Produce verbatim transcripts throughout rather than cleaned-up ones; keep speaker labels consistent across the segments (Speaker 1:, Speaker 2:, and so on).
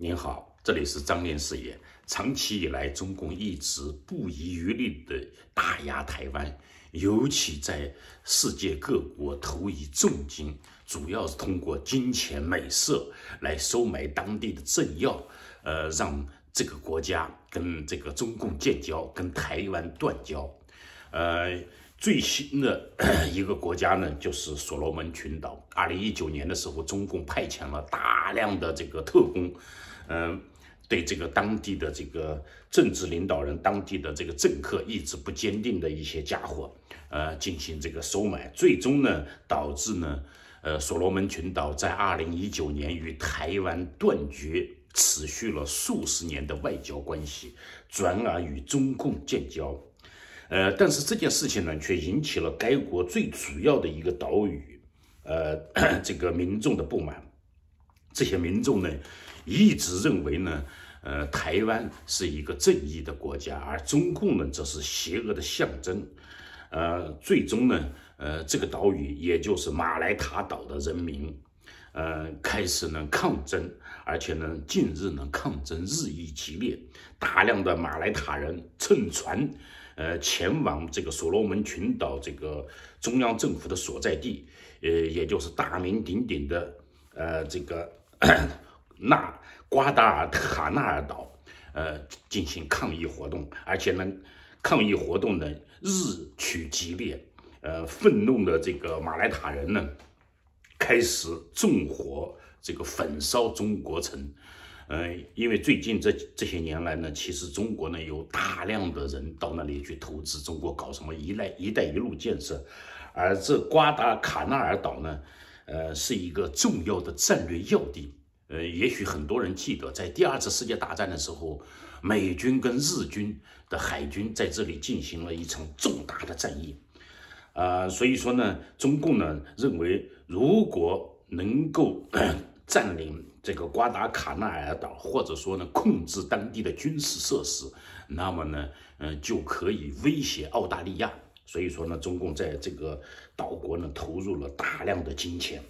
Speaker 1: 您好，这里是张连视野。长期以来，中共一直不遗余力地打压台湾，尤其在世界各国投以重金，主要是通过金钱美色来收买当地的政要，呃，让这个国家跟这个中共建交，跟台湾断交。呃，最新的一个国家呢，就是所罗门群岛。二零一九年的时候，中共派遣了大量的这个特工，嗯、呃，对这个当地的这个政治领导人、当地的这个政客意志不坚定的一些家伙，呃，进行这个收买，最终呢，导致呢，呃，所罗门群岛在二零一九年与台湾断绝持续了数十年的外交关系，转而与中共建交。呃，但是这件事情呢，却引起了该国最主要的一个岛屿，呃，这个民众的不满。这些民众呢，一直认为呢，呃，台湾是一个正义的国家，而中共呢，则是邪恶的象征。呃，最终呢，呃，这个岛屿，也就是马来塔岛的人民，呃，开始呢抗争，而且呢，近日呢抗争日益激烈，大量的马来塔人乘船。呃，前往这个所罗门群岛这个中央政府的所在地，呃，也就是大名鼎鼎的呃这个纳瓜达尔卡纳尔岛，呃，进行抗议活动，而且呢，抗议活动呢日趋激烈，呃，愤怒的这个马来塔人呢，开始纵火这个焚烧中国城。呃，因为最近这这些年来呢，其实中国呢有大量的人到那里去投资，中国搞什么“一带一带一路”建设，而这瓜达卡纳尔岛呢，呃，是一个重要的战略要地。呃，也许很多人记得，在第二次世界大战的时候，美军跟日军的海军在这里进行了一场重大的战役。啊、呃，所以说呢，中共呢认为，如果能够占领这个瓜达卡纳尔岛，或者说呢控制当地的军事设施，那么呢，呃，就可以威胁澳大利亚。所以说呢，中共在这个岛国呢投入了大量的金钱。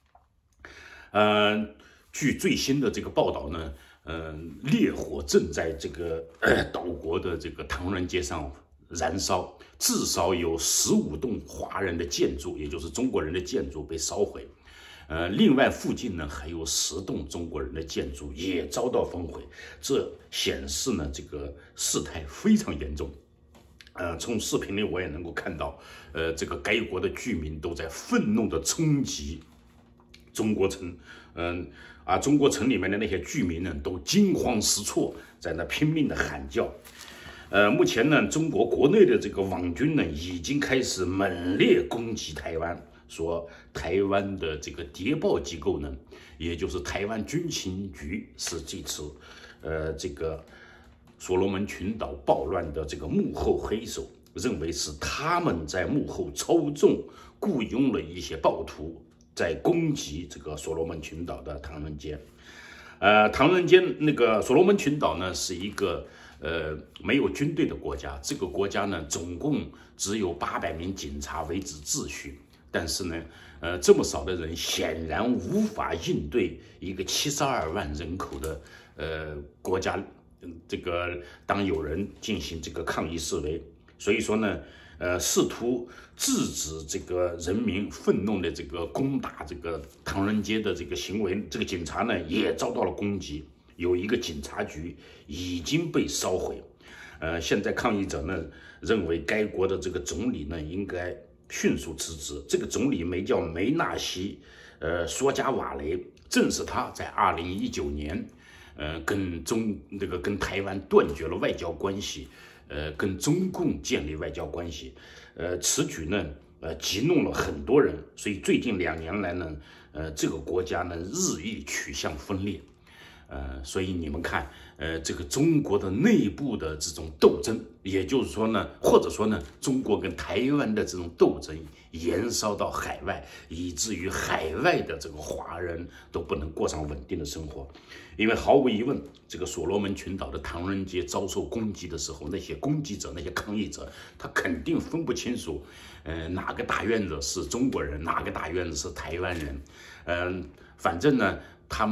Speaker 1: 呃，据最新的这个报道呢，呃，烈火正在这个、呃、岛国的这个唐人街上燃烧，至少有十五栋华人的建筑，也就是中国人的建筑被烧毁。呃，另外附近呢还有十栋中国人的建筑也遭到焚毁，这显示呢这个事态非常严重。呃，从视频里我也能够看到，呃，这个该国的居民都在愤怒地冲击中国城，嗯、呃、啊，中国城里面的那些居民呢都惊慌失措，在那拼命地喊叫。呃，目前呢，中国国内的这个网军呢已经开始猛烈攻击台湾。说台湾的这个谍报机构呢，也就是台湾军情局，是这次呃这个所罗门群岛暴乱的这个幕后黑手，认为是他们在幕后操纵，雇佣了一些暴徒在攻击这个所罗门群岛的唐人街。呃，唐人街那个所罗门群岛呢，是一个呃没有军队的国家，这个国家呢总共只有八百名警察维持秩序。但是呢，呃，这么少的人显然无法应对一个七十二万人口的呃国家。这个当有人进行这个抗议示威，所以说呢，呃，试图制止这个人民愤怒的这个攻打这个唐人街的这个行为，这个警察呢也遭到了攻击，有一个警察局已经被烧毁。呃，现在抗议者呢认为该国的这个总理呢应该迅速辞职。这个总理名叫梅纳西，呃，索加瓦雷，正是他在二零一九年，呃，跟中这个跟台湾断绝了外交关系，呃，跟中共建立外交关系，呃，此举呢，呃，激怒了很多人，所以最近两年来呢，呃，这个国家呢日益趋向分裂。呃，所以你们看，呃，这个中国的内部的这种斗争，也就是说呢，或者说呢，中国跟台湾的这种斗争延烧到海外，以至于海外的这个华人都不能过上稳定的生活。因为毫无疑问，这个所罗门群岛的唐人街遭受攻击的时候，那些攻击者、那些抗议者，他肯定分不清楚，呃，哪个大院子是中国人，哪个大院子是台湾人，嗯、呃，反正呢，他们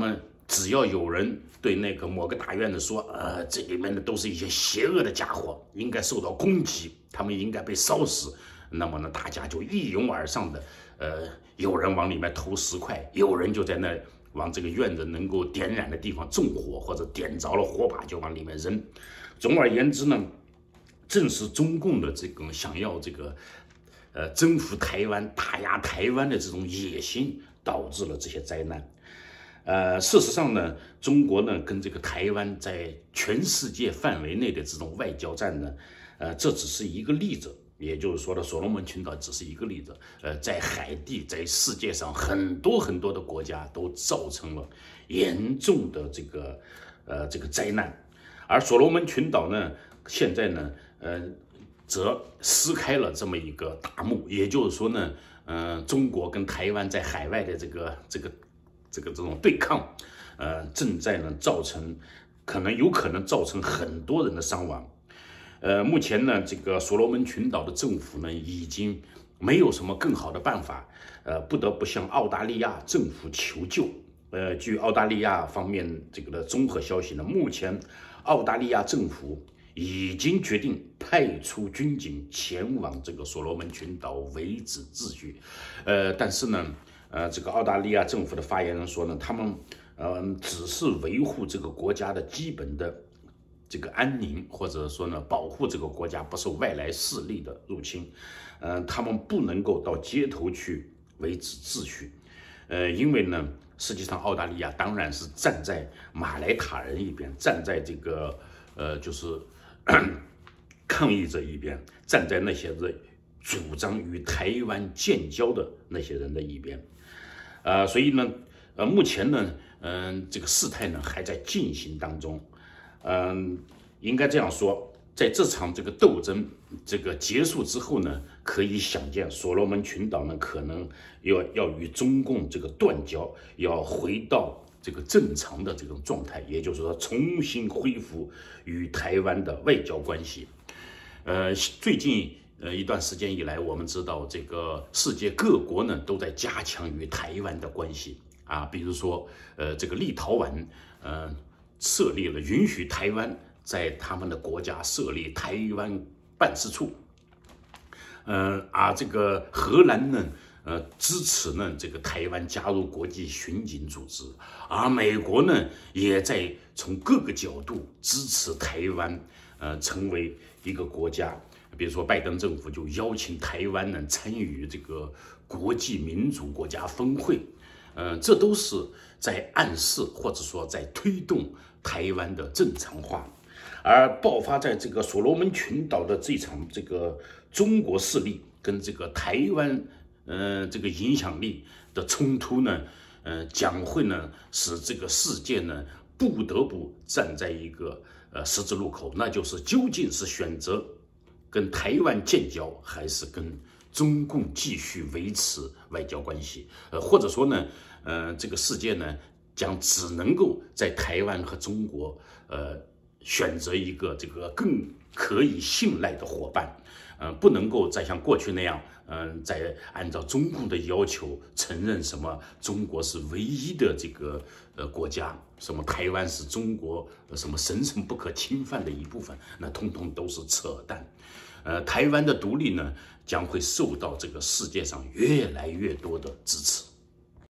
Speaker 1: 只要有人对那个某个大院子说，呃，这里面的都是一些邪恶的家伙，应该受到攻击，他们应该被烧死，那么呢，大家就一拥而上的，呃，有人往里面投石块，有人就在那往这个院子能够点燃的地方纵火，或者点着了火把就往里面扔。总而言之呢，正是中共的这种想要这个，呃，征服台湾、打压台湾的这种野心，导致了这些灾难。呃，事实上呢，中国呢跟这个台湾在全世界范围内的这种外交战呢，呃，这只是一个例子，也就是说呢，所罗门群岛只是一个例子。呃，在海地，在世界上很多很多的国家都造成了严重的这个呃这个灾难，而所罗门群岛呢，现在呢，呃，则撕开了这么一个大幕，也就是说呢，呃，中国跟台湾在海外的这个这个。这个这种对抗，呃，正在呢造成，可能有可能造成很多人的伤亡。呃，目前呢，这个所罗门群岛的政府呢，已经没有什么更好的办法，呃，不得不向澳大利亚政府求救。呃，据澳大利亚方面这个的综合消息呢，目前澳大利亚政府已经决定派出军警前往这个所罗门群岛维持秩序。呃，但是呢。呃，这个澳大利亚政府的发言人说呢，他们呃只是维护这个国家的基本的这个安宁，或者说呢保护这个国家不受外来势力的入侵。呃，他们不能够到街头去维持秩序。呃，因为呢，实际上澳大利亚当然是站在马来塔人一边，站在这个呃就是抗议者一边，站在那些人主张与台湾建交的那些人的一边。呃，所以呢，呃，目前呢，嗯、呃，这个事态呢还在进行当中，嗯、呃，应该这样说，在这场这个斗争这个结束之后呢，可以想见，所罗门群岛呢可能要要与中共这个断交，要回到这个正常的这种状态，也就是说，重新恢复与台湾的外交关系。呃，最近。呃，一段时间以来，我们知道这个世界各国呢都在加强与台湾的关系啊，比如说，呃，这个立陶宛呃设立了允许台湾在他们的国家设立台湾办事处，呃，而这个荷兰呢，呃，支持呢这个台湾加入国际巡警组织，而美国呢也在从各个角度支持台湾，呃，成为一个国家。比如说，拜登政府就邀请台湾呢参与这个国际民主国家峰会，呃，这都是在暗示或者说在推动台湾的正常化。而爆发在这个所罗门群岛的这场这个中国势力跟这个台湾呃这个影响力的冲突呢，呃，将会呢使这个世界呢不得不站在一个呃十字路口，那就是究竟是选择跟台湾建交，还是跟中共继续维持外交关系？呃，或者说呢，呃，这个世界呢，将只能够在台湾和中国，呃，选择一个这个更可以信赖的伙伴，呃，不能够再像过去那样，嗯、呃，再按照中共的要求承认什么中国是唯一的这个呃国家，什么台湾是中国什么神圣不可侵犯的一部分，那通通都是扯淡。呃，台湾的独立呢，将会受到这个世界上越来越多的支持。